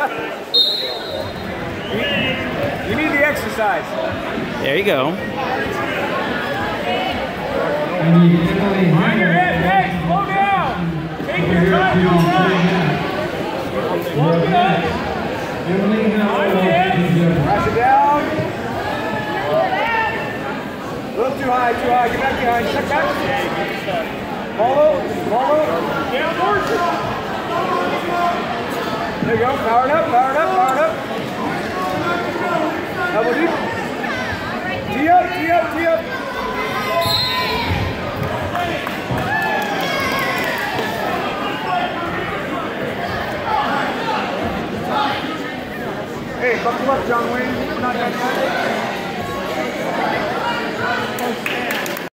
You need the exercise. There you go. On your head, hey, slow down. Take your time to run. Slow down. On your head. Press it down. A little too high, too high. Get back behind. Check back. Follow. Downward. There you go. Power it up. Double deep. Tee up.